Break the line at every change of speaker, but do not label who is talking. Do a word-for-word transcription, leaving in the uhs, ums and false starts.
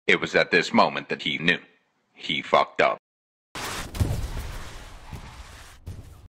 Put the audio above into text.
It was at this moment that he knew. He fucked up.